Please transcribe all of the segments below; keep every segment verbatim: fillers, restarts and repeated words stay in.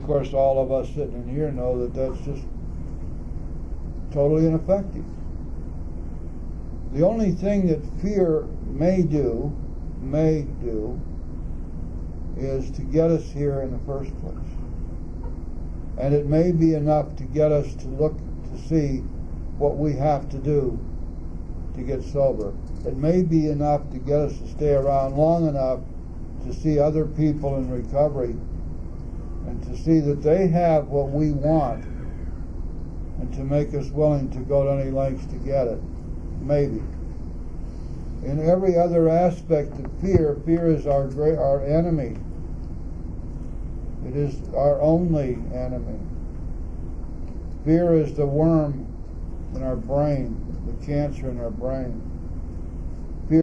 course, all of us sitting in here know that that's just totally ineffective. The only thing that fear may do, may do, is to get us here in the first place. And it may be enough to get us to look to see what we have to do to get sober. It may be enough to get us to stay around long enough to see other people in recovery and to see that they have what we want and to make us willing to go to any lengths to get it. Maybe. In every other aspect of fear, fear is our great, our enemy. It is our only enemy. Fear is the worm in our brain, the cancer in our brain. Fear,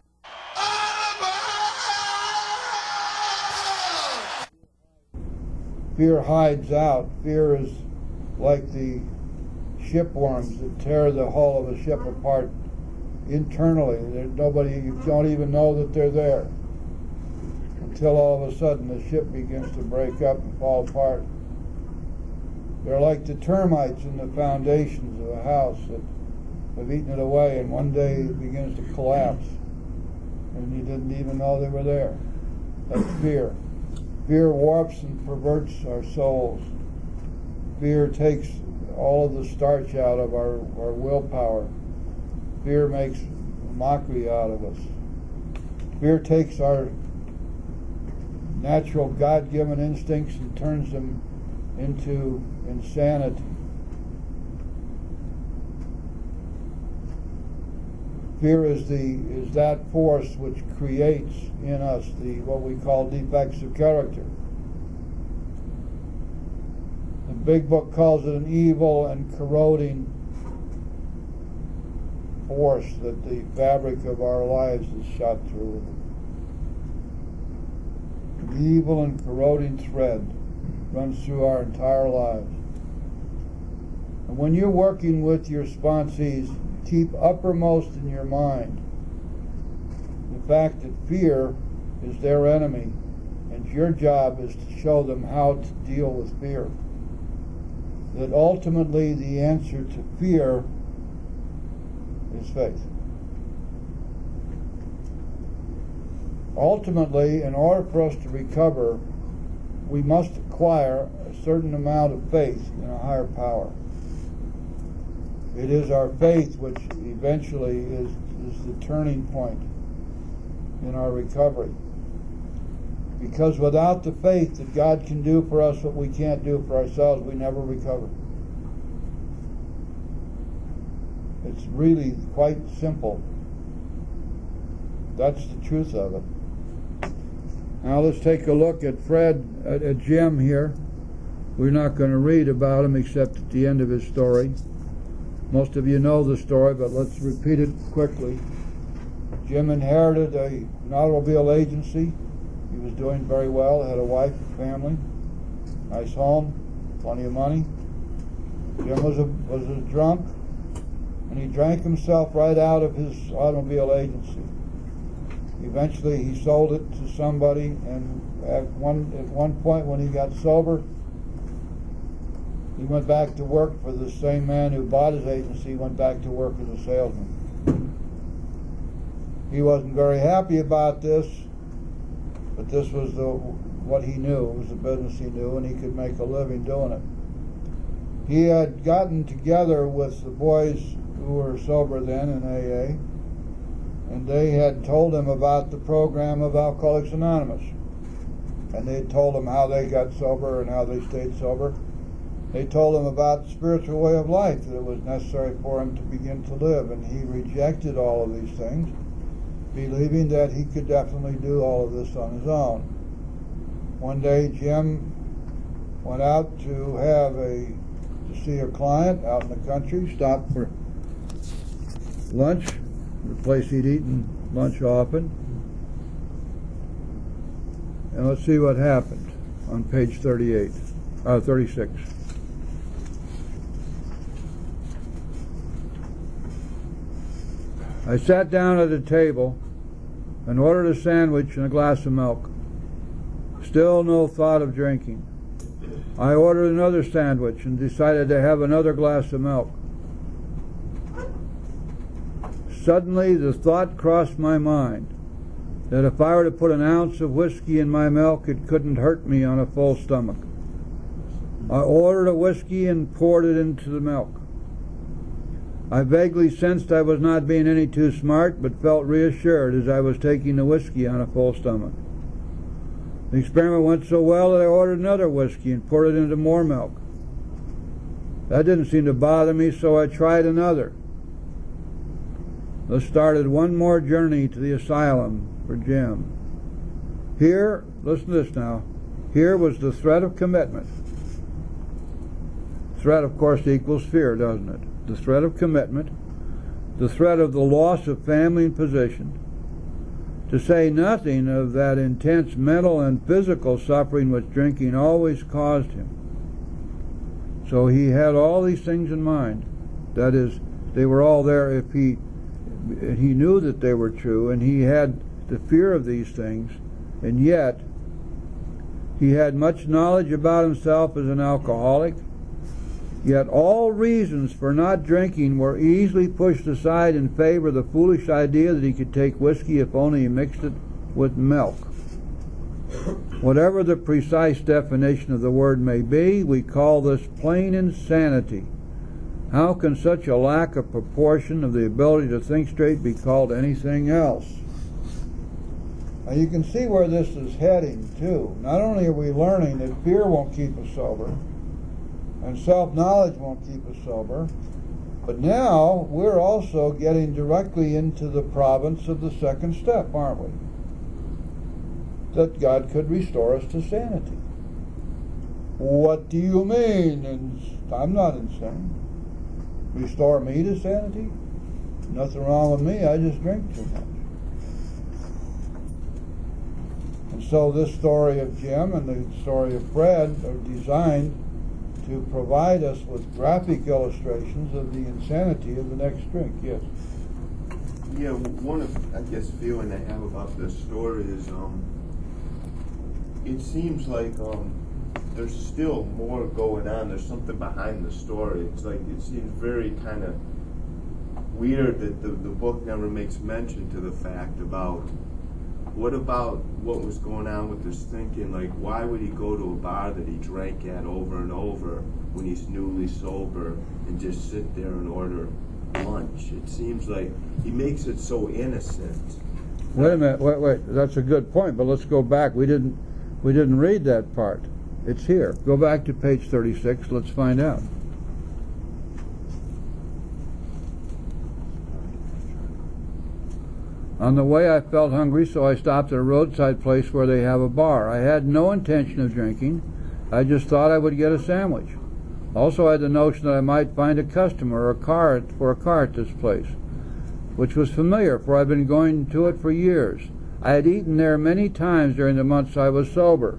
fear hides out. Fear is like the shipworms that tear the hull of a ship apart internally. There's nobody, you don't even know that they're there until all of a sudden the ship begins to break up and fall apart. They're like the termites in the foundations of a house that have eaten it away, and one day it begins to collapse and you didn't even know they were there. That's fear. Fear warps and perverts our souls. Fear takes all of the starch out of our, our willpower. Fear makes mockery out of us. Fear takes our natural God-given instincts and turns them into insanity. Fear is the is that force which creates in us the what we call defects of character. The big book calls it an evil and corroding force that the fabric of our lives is shot through. An evil and corroding thread runs through our entire lives. And when you're working with your sponsees, keep uppermost in your mind the fact that fear is their enemy, and your job is to show them how to deal with fear. That ultimately the answer to fear is faith. Ultimately, in order for us to recover, we must acquire a certain amount of faith in a higher power. It is our faith which eventually is, is the turning point in our recovery. Because without the faith that God can do for us what we can't do for ourselves, we never recover. It's really quite simple. That's the truth of it. Now let's take a look at Fred, at, at Jim here. We're not going to read about him except at the end of his story. Most of you know the story, but let's repeat it quickly. Jim inherited a, an automobile agency. He was doing very well, had a wife, a family, nice home, plenty of money. Jim was a, was a drunk, and he drank himself right out of his automobile agency. Eventually he sold it to somebody, and at one, at one point when he got sober, he went back to work for the same man who bought his agency. He went back to work as a salesman. He wasn't very happy about this, but this was the, what he knew. It was the business he knew, and he could make a living doing it. He had gotten together with the boys who were sober then in A A, and they had told him about the program of Alcoholics Anonymous. And they had told him how they got sober and how they stayed sober. They told him about the spiritual way of life, that it was necessary for him to begin to live, and he rejected all of these things, believing that he could definitely do all of this on his own. One day Jim went out to have a to see a client out in the country, stopped for lunch, the place he'd eaten lunch often. And let's see what happened on page thirty-eight, uh, thirty-six. I sat down at a table and ordered a sandwich and a glass of milk. Still no thought of drinking. I ordered another sandwich and decided to have another glass of milk. Suddenly the thought crossed my mind that if I were to put an ounce of whiskey in my milk, it couldn't hurt me on a full stomach. I ordered a whiskey and poured it into the milk. I vaguely sensed I was not being any too smart, but felt reassured as I was taking the whiskey on a full stomach. The experiment went so well that I ordered another whiskey and poured it into more milk. That didn't seem to bother me, so I tried another. Thus started one more journey to the asylum for Jim. Here, listen to this now, here was the threat of commitment. Threat, of course, equals fear, doesn't it? The threat of commitment, the threat of the loss of family and position, to say nothing of that intense mental and physical suffering which drinking always caused him. So he had all these things in mind. That is, they were all there if he he knew that they were true, and he had the fear of these things, and yet he had much knowledge about himself as an alcoholic. Yet all reasons for not drinking were easily pushed aside in favor of the foolish idea that he could take whiskey if only he mixed it with milk. Whatever the precise definition of the word may be, we call this plain insanity. How can such a lack of proportion of the ability to think straight be called anything else? Now you can see where this is heading too. Not only are we learning that fear won't keep us sober, and self-knowledge won't keep us sober, but now we're also getting directly into the province of the second step, aren't we? That God could restore us to sanity. What do you mean? And I'm not insane. Restore me to sanity? Nothing wrong with me, I just drink too much. And so this story of Jim and the story of Fred are designed to provide us with graphic illustrations of the insanity of the next drink. Yes? Yeah, one of, I guess, feeling I have about this story is, um, it seems like um, there's still more going on. There's something behind the story. It's like, it seems very kind of weird that the, the book never makes mention to the fact about what about what was going on with his thinking. Like, why would he go to a bar that he drank at over and over when he's newly sober and just sit there and order lunch? It seems like he makes it so innocent. Wait a minute, wait, wait, that's a good point, but let's go back. We didn't, we didn't read that part. It's here. Go back to page thirty-six, let's find out. On the way I felt hungry, so I stopped at a roadside place where they have a bar. I had no intention of drinking. I just thought I would get a sandwich. Also I had the notion that I might find a customer or a car for a car at this place, which was familiar, for I'd been going to it for years. I had eaten there many times during the months I was sober.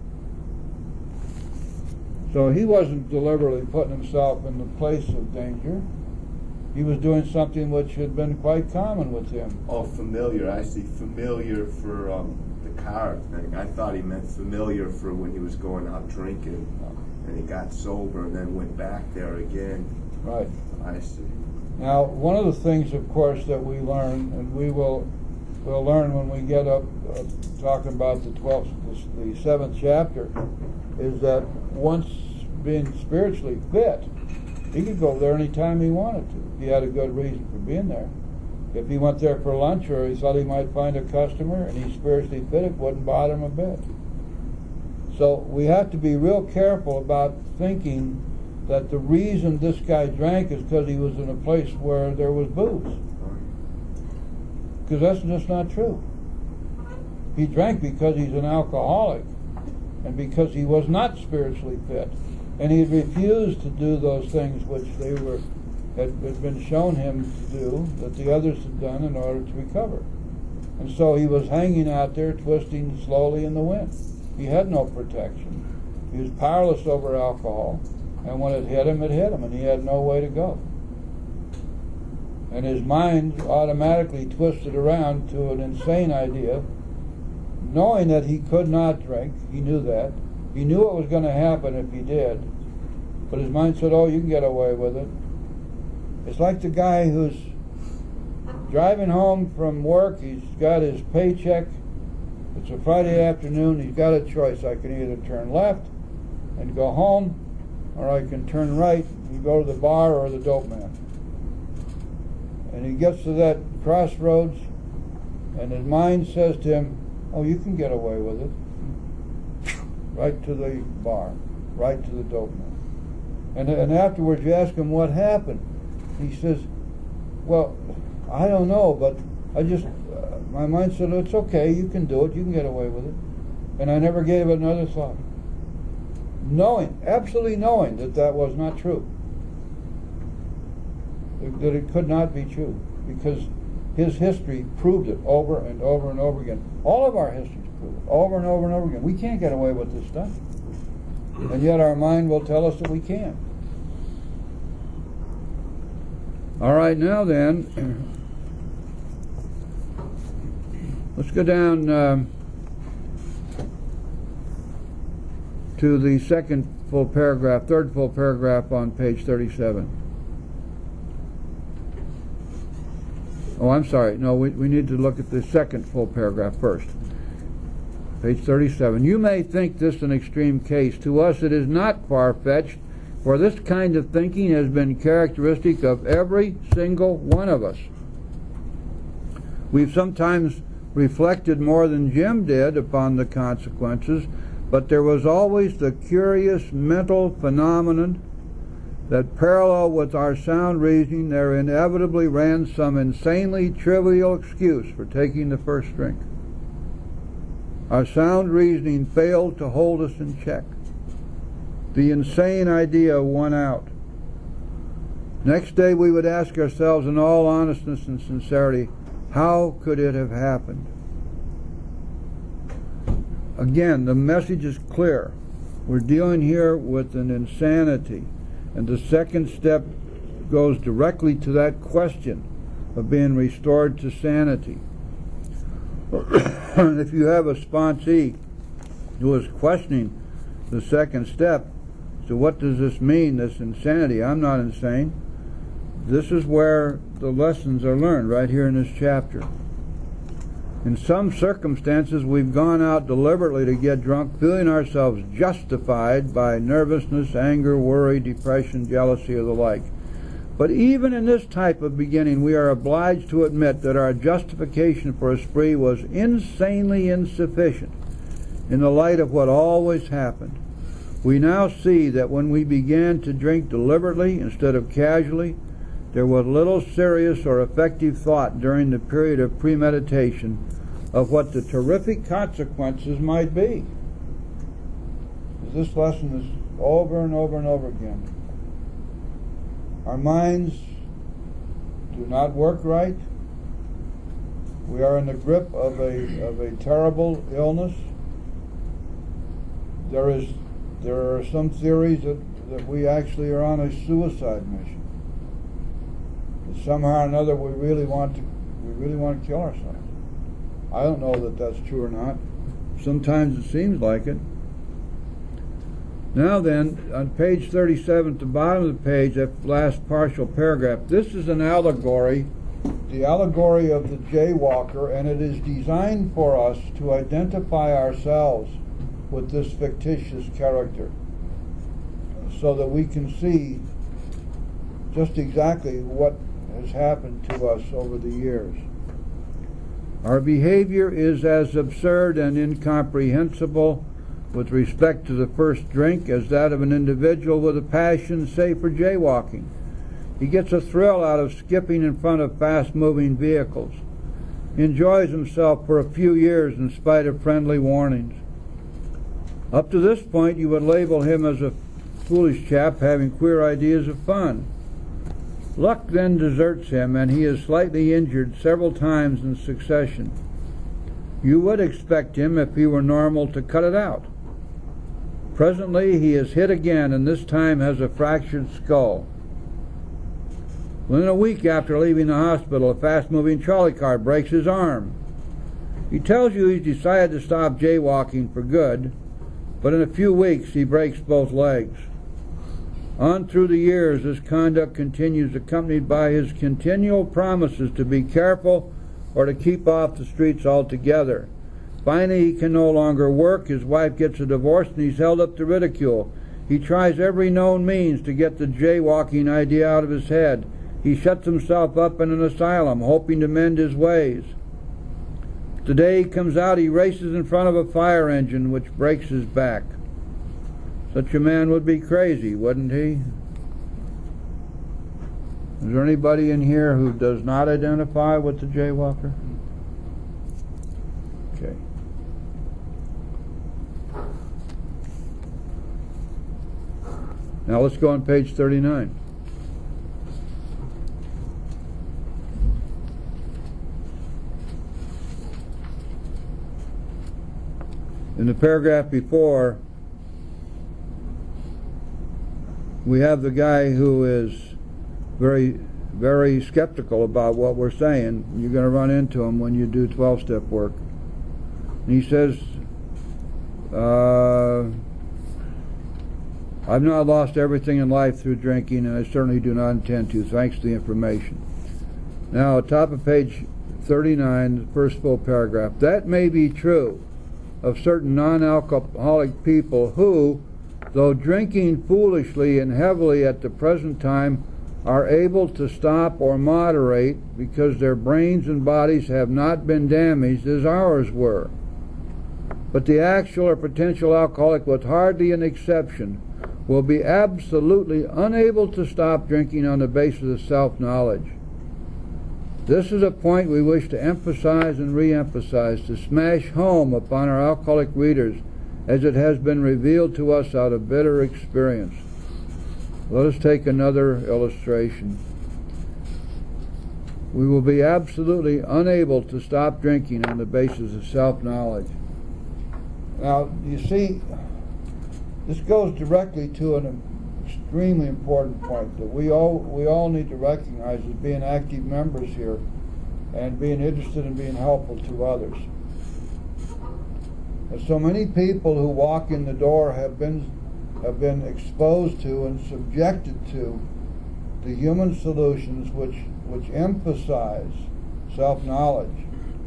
So he wasn't deliberately putting himself in the place of danger. He was doing something which had been quite common with him. Oh, familiar. I see familiar for um, the car thing. I thought he meant familiar for when he was going out drinking and he got sober and then went back there again. Right. I see. Now, one of the things, of course, that we learn, and we will we'll learn when we get up uh, talking about the twelfth, the seventh chapter, is that once being spiritually fit, he could go there any time he wanted to. If he had a good reason for being there. If he went there for lunch or he thought he might find a customer and he's spiritually fit, it wouldn't bother him a bit. So we have to be real careful about thinking that the reason this guy drank is because he was in a place where there was booze. Because that's just not true. He drank because he's an alcoholic and because he was not spiritually fit. And he refused to do those things which they were had, had been shown him to do, that the others had done in order to recover. And so he was hanging out there, twisting slowly in the wind. He had no protection. He was powerless over alcohol, and when it hit him, it hit him, and he had no way to go. And his mind automatically twisted around to an insane idea, knowing that he could not drink, he knew that, He knew what was going to happen if he did, but his mind said, oh, you can get away with it. It's like the guy who's driving home from work. He's got his paycheck. It's a Friday afternoon. He's got a choice. I can either turn left and go home, or I can turn right and go to the bar or the dope man. And he gets to that crossroads, and his mind says to him, oh, you can get away with it. Right to the bar, right to the dope man. And, and afterwards you ask him what happened. He says, well, I don't know, but I just, uh, my mind said, it's okay, you can do it, you can get away with it. And I never gave it another thought. Knowing, absolutely knowing that that was not true. That it could not be true. Because his history proved it over and over and over again. All of our histories prove it, over and over and over again. We can't get away with this stuff. And yet our mind will tell us that we can. All right, now then, let's go down um, to the second full paragraph, third full paragraph on page thirty-seven. Oh, I'm sorry. No, we, we need to look at the second full paragraph first. Page thirty-seven. You may think this an extreme case. To us it is not far-fetched, for this kind of thinking has been characteristic of every single one of us. We've sometimes reflected more than Jim did upon the consequences, but there was always the curious mental phenomenon that parallel with our sound reasoning there inevitably ran some insanely trivial excuse for taking the first drink. Our sound reasoning failed to hold us in check. The insane idea won out. Next day we would ask ourselves in all honestness and sincerity, how could it have happened? Again, the message is clear. We're dealing here with an insanity. And the second step goes directly to that question of being restored to sanity. If you have a sponsee who is questioning the second step, so what does this mean, this insanity? I'm not insane. This is where the lessons are learned, right here in this chapter. In some circumstances, we've gone out deliberately to get drunk, feeling ourselves justified by nervousness, anger, worry, depression, jealousy, or the like. But even in this type of beginning, we are obliged to admit that our justification for a spree was insanely insufficient in the light of what always happened. We now see that when we began to drink deliberately instead of casually, there was little serious or effective thought during the period of premeditation of what the terrific consequences might be. This lesson is over and over and over again. Our minds do not work right. We are in the grip of a of a terrible illness. There is there are some theories that, that we actually are on a suicide mission. That somehow or another we really want to we really want to kill ourselves. I don't know that that's true or not. Sometimes it seems like it. Now then, on page thirty-seven, at the bottom of the page, that last partial paragraph, this is an allegory, the allegory of the jaywalker, and it is designed for us to identify ourselves with this fictitious character so that we can see just exactly what has happened to us over the years. Our behavior is as absurd and incomprehensible with respect to the first drink as that of an individual with a passion, say, for jaywalking. He gets a thrill out of skipping in front of fast-moving vehicles. He enjoys himself for a few years in spite of friendly warnings. Up to this point, you would label him as a foolish chap having queer ideas of fun. Luck then deserts him, and he is slightly injured several times in succession. You would expect him, if he were normal, to cut it out. Presently he is hit again, and this time has a fractured skull. Within a week after leaving the hospital, a fast-moving trolley car breaks his arm. He tells you he's decided to stop jaywalking for good, but in a few weeks he breaks both legs. On through the years, this conduct continues, accompanied by his continual promises to be careful or to keep off the streets altogether. Finally, he can no longer work. His wife gets a divorce, and he's held up to ridicule. He tries every known means to get the jaywalking idea out of his head. He shuts himself up in an asylum, hoping to mend his ways. The day he comes out, he races in front of a fire engine, which breaks his back. Such a man would be crazy, wouldn't he? Is there anybody in here who does not identify with the jaywalker? Okay. Now let's go on page thirty-nine. In the paragraph before, we have the guy who is very, very skeptical about what we're saying. You're going to run into him when you do twelve-step work. And he says, uh, I've not lost everything in life through drinking, and I certainly do not intend to, thanks to the information. Now, at top of page thirty-nine, the first full paragraph, that may be true of certain non-alcoholic people who, though drinking foolishly and heavily at the present time, are able to stop or moderate because their brains and bodies have not been damaged as ours were. But the actual or potential alcoholic, with hardly an exception, will be absolutely unable to stop drinking on the basis of self-knowledge. This is a point we wish to emphasize and re-emphasize, to smash home upon our alcoholic readers, as it has been revealed to us out of bitter experience. Let us take another illustration. We will be absolutely unable to stop drinking on the basis of self-knowledge. Now, you see, this goes directly to an extremely important point that we all we all need to recognize as being active members here and being interested in being helpful to others. And so many people who walk in the door have been have been exposed to and subjected to the human solutions which which emphasize self-knowledge,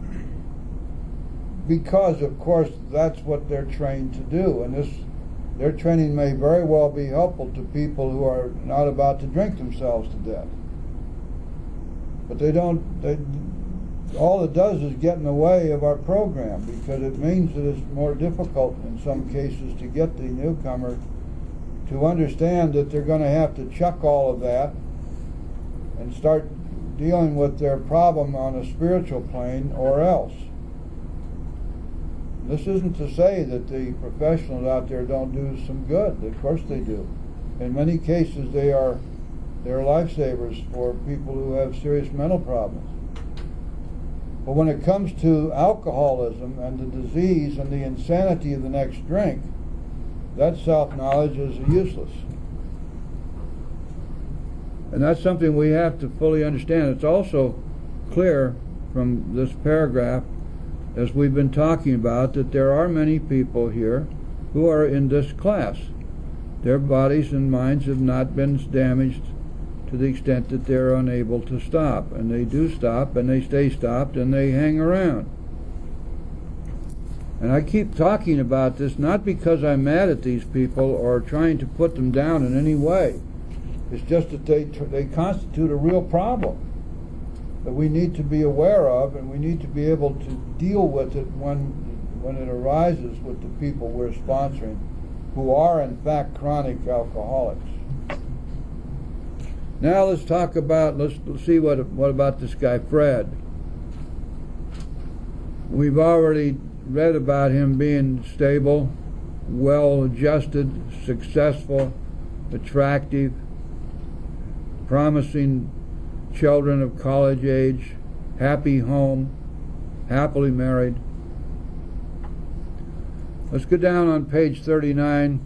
because of course that's what they're trained to do, and this their training may very well be helpful to people who are not about to drink themselves to death. But they don't, they, all it does is get in the way of our program, because it means that it's more difficult in some cases to get the newcomer to understand that they're going to have to chuck all of that and start dealing with their problem on a spiritual plane, or else. This isn't to say that the professionals out there don't do some good. Of course they do. In many cases they are they're lifesavers for people who have serious mental problems. But when it comes to alcoholism and the disease and the insanity of the next drink, that self-knowledge is useless. And that's something we have to fully understand. It's also clear from this paragraph, as we've been talking about, that there are many people here who are in this class. Their bodies and minds have not been damaged to the extent that they're unable to stop. And they do stop, and they stay stopped, and they hang around. And I keep talking about this not because I'm mad at these people or trying to put them down in any way. It's just that they, they constitute a real problem that we need to be aware of, and we need to be able to deal with it when when it arises with the people we're sponsoring, who are in fact chronic alcoholics. Now let's talk about, let's see what what about this guy Fred. We've already read about him being stable, well-adjusted, successful, attractive, promising children of college age, happy home, happily married. Let's go down on page thirty-nine.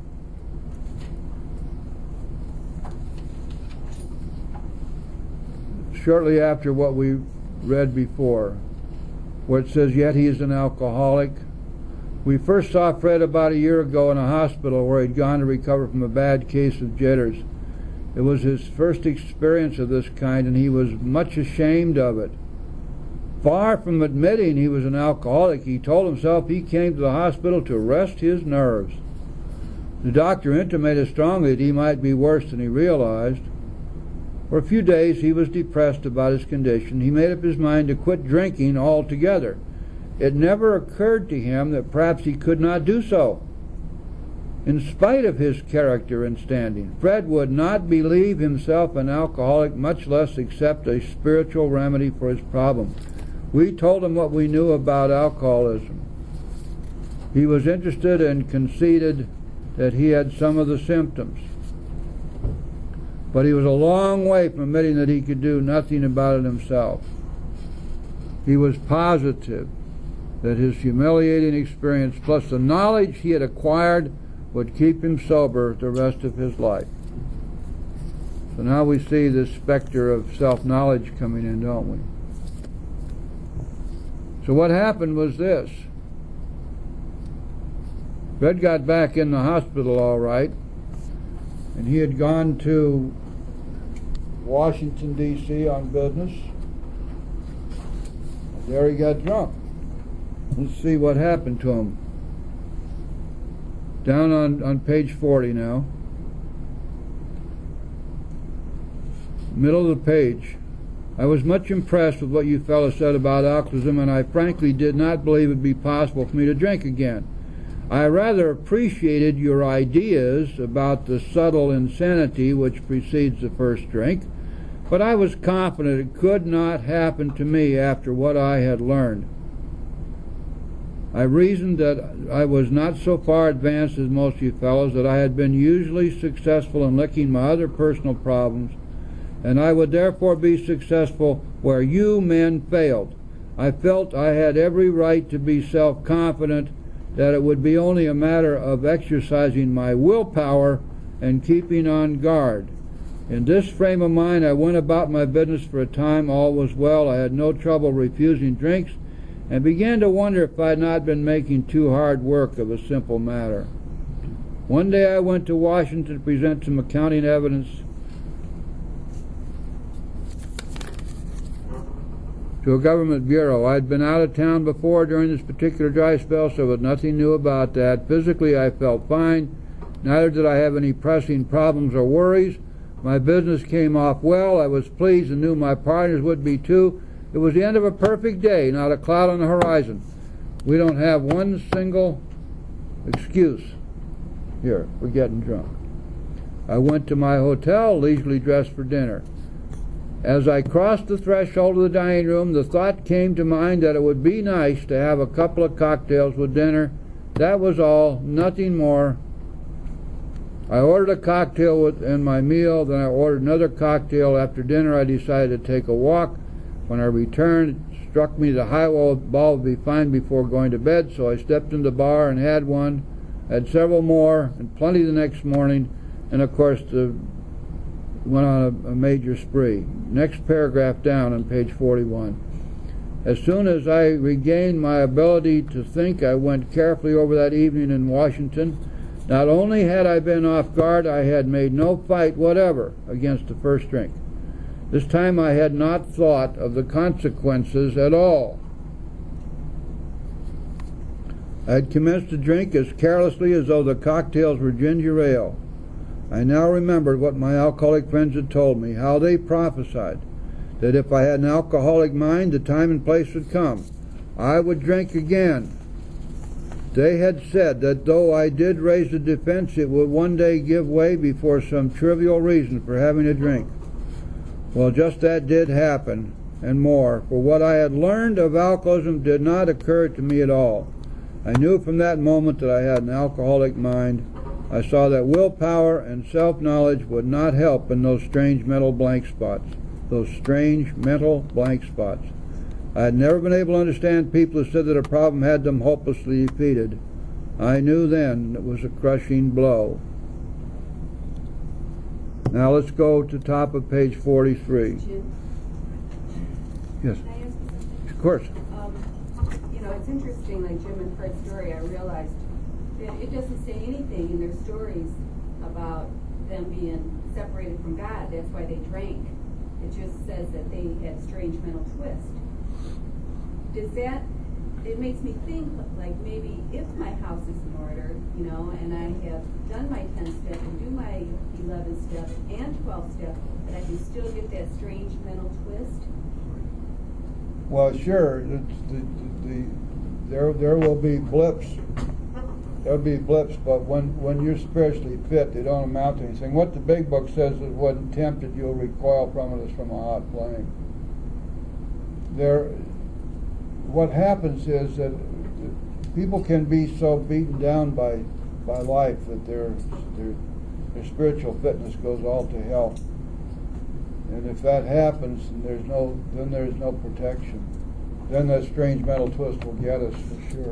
Shortly after what we read before, where it says, yet he is an alcoholic. We first saw Fred about a year ago in a hospital where he'd gone to recover from a bad case of jitters. It was his first experience of this kind, and he was much ashamed of it. Far from admitting he was an alcoholic, he told himself he came to the hospital to rest his nerves. The doctor intimated strongly that he might be worse than he realized. For a few days he was depressed about his condition. He made up his mind to quit drinking altogether. It never occurred to him that perhaps he could not do so. In spite of his character and standing, Fred would not believe himself an alcoholic, much less accept a spiritual remedy for his problem. We told him what we knew about alcoholism. He was interested and conceded that he had some of the symptoms. But he was a long way from admitting that he could do nothing about it himself. He was positive that his humiliating experience, plus the knowledge he had acquired, would keep him sober the rest of his life. So now we see this specter of self-knowledge coming in, don't we? So what happened was this. Fred got back in the hospital all right, and he had gone to Washington, D C on business. There he got drunk. Let's see what happened to him. Down on, on page forty now. Middle of the page. I was much impressed with what you fellows said about alcoholism, and I frankly did not believe it would be possible for me to drink again. I rather appreciated your ideas about the subtle insanity which precedes the first drink, but I was confident it could not happen to me after what I had learned. I reasoned that I was not so far advanced as most of you fellows, that I had been usually successful in licking my other personal problems, and I would therefore be successful where you men failed. I felt I had every right to be self-confident, that it would be only a matter of exercising my willpower and keeping on guard. In this frame of mind I went about my business for a time. All was well. I had no trouble refusing drinks, and began to wonder if I had not been making too hard work of a simple matter. One day I went to Washington to present some accounting evidence to a government bureau. I had been out of town before during this particular dry spell, so there was nothing new about that. Physically I felt fine. Neither did I have any pressing problems or worries. My business came off well. I was pleased and knew my partners would be too. It was the end of a perfect day, not a cloud on the horizon. We don't have one single excuse here for getting drunk. I went to my hotel, leisurely dressed for dinner. As I crossed the threshold of the dining room, the thought came to mind that it would be nice to have a couple of cocktails with dinner. That was all, nothing more. I ordered a cocktail with in my meal, then I ordered another cocktail. After dinner I decided to take a walk. When I returned, it struck me the highball would be fine before going to bed, so I stepped in the bar and had one, had several more, and plenty the next morning, and of course the, went on a, a major spree. Next paragraph down on page forty-one. As soon as I regained my ability to think, I went carefully over that evening in Washington. Not only had I been off guard, I had made no fight whatever against the first drink. This time I had not thought of the consequences at all. I had commenced to drink as carelessly as though the cocktails were ginger ale. I now remembered what my alcoholic friends had told me, how they prophesied that if I had an alcoholic mind, the time and place would come. I would drink again. They had said that though I did raise the defense, it would one day give way before some trivial reason for having a drink. Well, just that did happen, and more, for what I had learned of alcoholism did not occur to me at all. I knew from that moment that I had an alcoholic mind. I saw that willpower and self-knowledge would not help in those strange mental blank spots, those strange mental blank spots. I had never been able to understand people who said that a problem had them hopelessly defeated. I knew then it was a crushing blow. Now let's go to top of page forty-three. Jim, Yes, can I ask you something? of course. Um, you know, know, it's interesting, like Jim and Fred's story, I realized that it doesn't say anything in their stories about them being separated from God. That's why they drank. It just says that they had strange mental twist. Does that, it makes me think, like maybe if my house is in order, you know, and I have done my ten step and do my eleven step and twelve step, that I can still get that strange mental twist? Well, sure. It's the, the, the, there, there will be blips. There'll be blips, but when, when you're spiritually fit, they don't amount to anything. What the big book says is when tempted, you'll recoil from it as from a hot flame. There, what happens is that people can be so beaten down by, by life that their, their, their spiritual fitness goes all to hell. And if that happens, then there's no, then there's no protection. Then that strange mental twist will get us for sure.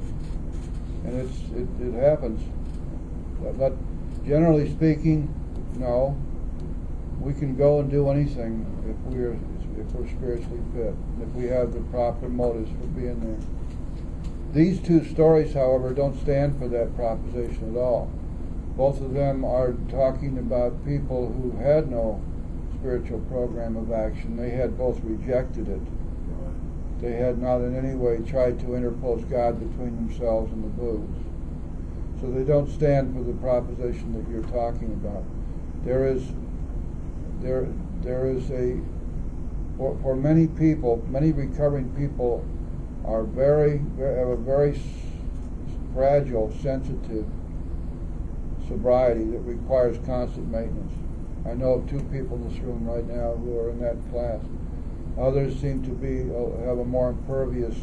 And it's, it, it happens. But, but generally speaking, no. We can go and do anything if we're if we're spiritually fit, if we have the proper motives for being there. These two stories, however, don't stand for that proposition at all. Both of them are talking about people who had no spiritual program of action. They had both rejected it. They had not in any way tried to interpose God between themselves and the booze. So they don't stand for the proposition that you're talking about. There is, there, there is a, for, for many people, many recovering people are very, very have a very fragile, sensitive sobriety that requires constant maintenance. I know of two people in this room right now who are in that class. Others seem to be uh, have a more impervious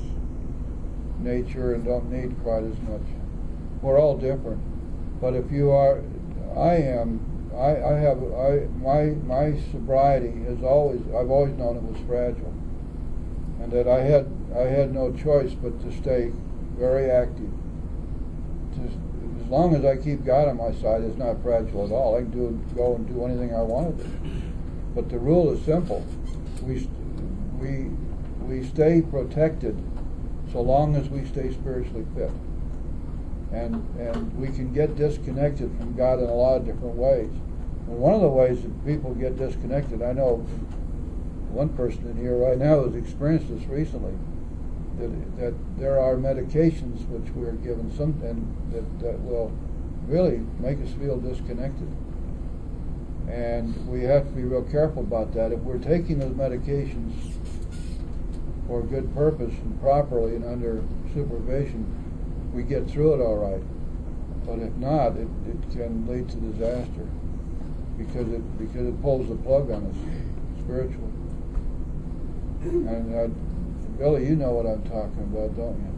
nature and don't need quite as much. We're all different, but if you are, I am. I, I have. I my my sobriety has always. I've always known it was fragile, and that I had I had no choice but to stay very active. To, as long as I keep God on my side, it's not fragile at all. I can do go and do anything I want to do. But the rule is simple: we we we stay protected so long as we stay spiritually fit, and and we can get disconnected from God in a lot of different ways. And one of the ways that people get disconnected, I know one person in here right now has experienced this recently. That, that there are medications which we're given some and that, that will really make us feel disconnected, and we have to be real careful about that. If we're taking those medications for a good purpose and properly and under supervision, we get through it all right. But if not, it, it can lead to disaster because it because it pulls the plug on us spiritually. And I, Billy, you know what I'm talking about, don't you?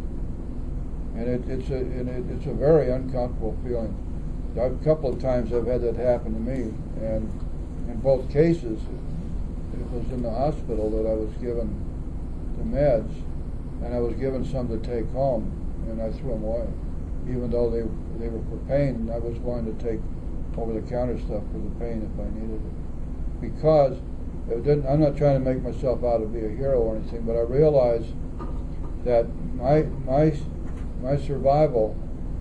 And it, it's a and it, it's a very uncomfortable feeling. A couple of times I've had that happen to me, and in both cases, it was in the hospital that I was given the meds, and I was given some to take home, and I threw them away, even though they they were for pain, and I was willing to take over-the-counter stuff for the pain if I needed it, because it didn't, I'm not trying to make myself out to be a hero or anything, but I realize that my my my survival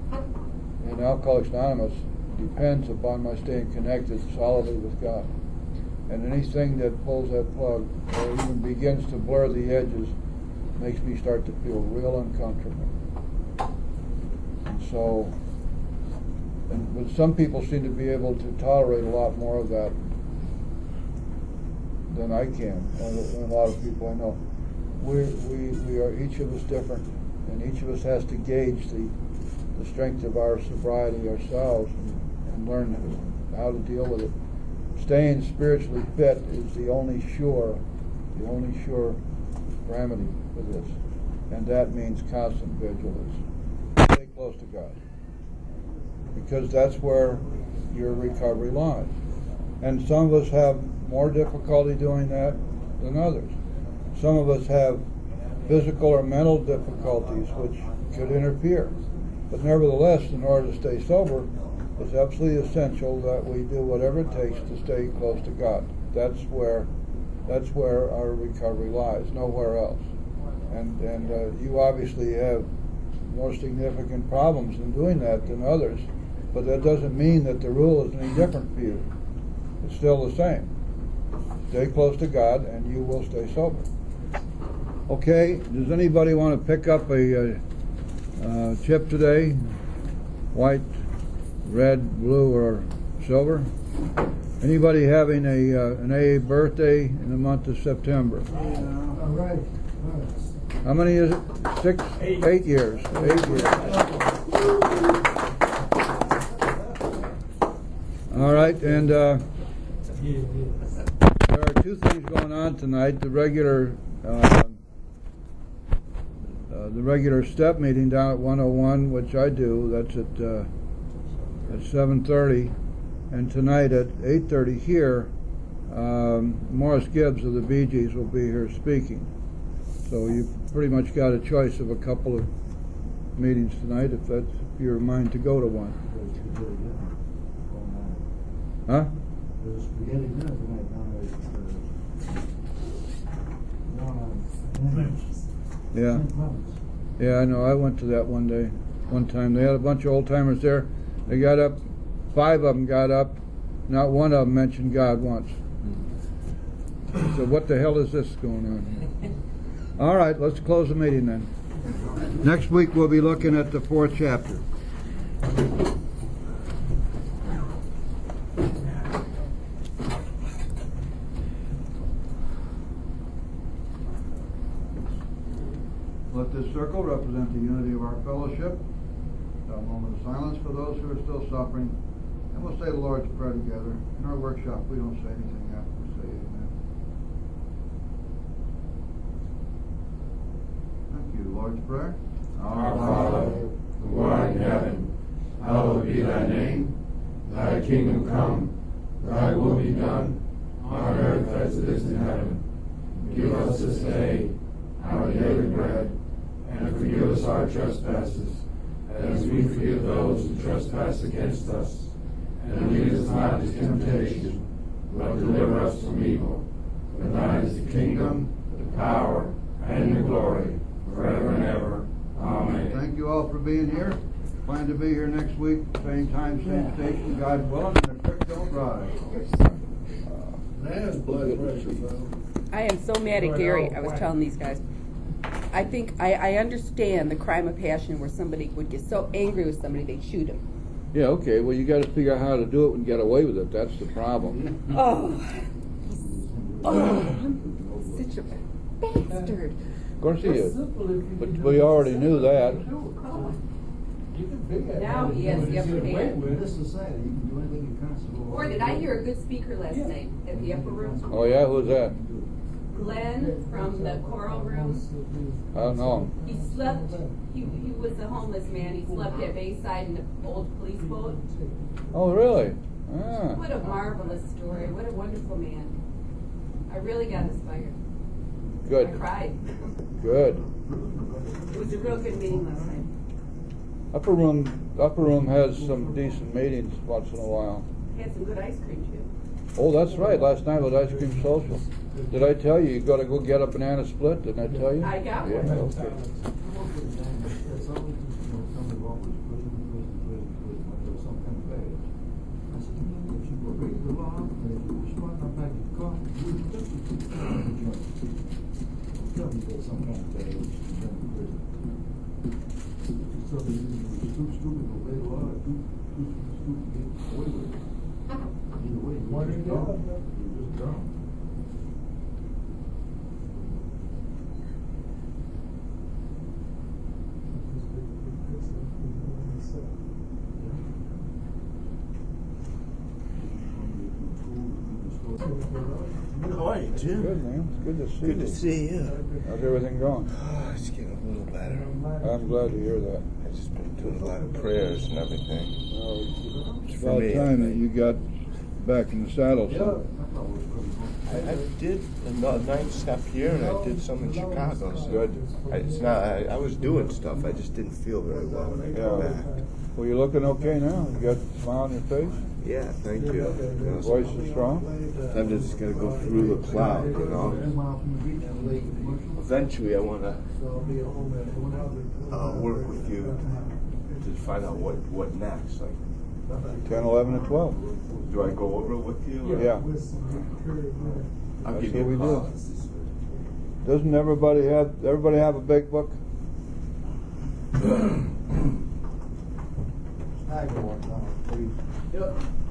in Alcoholics Anonymous depends upon my staying connected solidly with God. And anything that pulls that plug or even begins to blur the edges makes me start to feel real uncomfortable. And so, and, but some people seem to be able to tolerate a lot more of that than I can, and a lot of people I know. We we we are each of us different, and each of us has to gauge the the strength of our sobriety ourselves and, and learn how to deal with it. Staying spiritually fit is the only sure, the only sure remedy for this, and that means constant vigilance. Stay close to God, because that's where your recovery lies. And some of us have more difficulty doing that than others. Some of us have physical or mental difficulties which could interfere. But nevertheless, in order to stay sober, it's absolutely essential that we do whatever it takes to stay close to God. That's where, that's where our recovery lies, nowhere else. And, and uh, you obviously have more significant problems in doing that than others, but that doesn't mean that the rule is any different for you. It's still the same. Stay close to God and you will stay sober. Okay, does anybody want to pick up a uh, uh, chip today? White, red, blue, or silver? Anybody having a uh, an A A birthday in the month of September? Yeah, all right. All right. How many is it? Six? Eight. Eight years. Eight years. All right, and uh, Yeah, yeah. there are two things going on tonight. The regular uh, uh, the regular step meeting down at one oh one, which I do. That's at uh, at seven thirty, and tonight at eight thirty here, um, Morris Gibbs of the Bee Gees will be here speaking. So you've pretty much got a choice of a couple of meetings tonight, if that's your mind to go to one. Huh? There's spaghetti dinner tonight down at, uh, Yeah. Saint Clements. Yeah, I know. I went to that one day, one time. They had a bunch of old timers there. They got up, five of them got up. Not one of them mentioned God once. So what the hell is this going on? All right, let's close the meeting then. Next week we'll be looking at the fourth chapter. Let this circle represent the unity of our fellowship. A moment of silence for those who are still suffering. And we'll say the Lord's Prayer together. In our workshop, we don't say anything after we say amen. Thank you. Lord's Prayer. Our Father, who art in heaven, hallowed be thy name. Thy kingdom come, thy will be done, on earth as it is in heaven. Give us this day our daily bread, and forgive us our trespasses, as we forgive those who trespass against us. And lead us not into temptation, but deliver us from evil. For thine is the kingdom, the power, and the glory, forever and ever. Amen. Thank you all for being here. Plan to be here next week, same time, same station, God willing, and the creek don't rise. That's blood pressure, bro. I am so mad at Gary. I was telling these guys. I think I, I understand the crime of passion where somebody would get so angry with somebody they'd shoot him. Yeah, okay. Well, you got to figure out how to do it and get away with it. That's the problem. Oh, oh, such a bastard. Of course he is. But we already knew that. Now he has the upper hand. In this society, you can do anything you constantly. Boy, did I hear a good speaker last night at the upper room. Oh, yeah? Who's that? Glenn from the choral room. I don't know. He slept, he, he was a homeless man. He slept at Bayside in the old police boat. Oh, really? Ah. What a marvelous story. What a wonderful man. I really got inspired. Good. I cried. Good. It was a real good meeting last night. Upper room, upper room has some decent meetings once in a while. Had some good ice cream too. Oh, that's right. Last night was ice cream social. Did I tell you you got to go get a banana split? Didn't I tell you? I got Yeah. one. Okay. How are you, Jim? Good, man. It's good to see Good you. to see you. How's everything going? Oh, it's getting a little better. I'm glad to hear that. I've just been doing a lot of prayers and everything. Well, it's For about me, time that anyway. you got back in the saddle. So. I, I did a ninth step here, and I did some in Chicago. So Good. I, it's not. I, I was doing stuff. I just didn't feel very well when I got Yeah. back. Well, you're looking okay now. You got a smile on your face? Yeah, thank you. Your voice is strong? I'm just gonna go through the cloud, you know. Eventually, I wanna uh, work with you to find out what what next. Like, ten, eleven, and twelve. do I go over it with you? or- Yeah. I'll That's give you what a we call. do. Doesn't everybody have, everybody have a big book? I go on, please. Yep.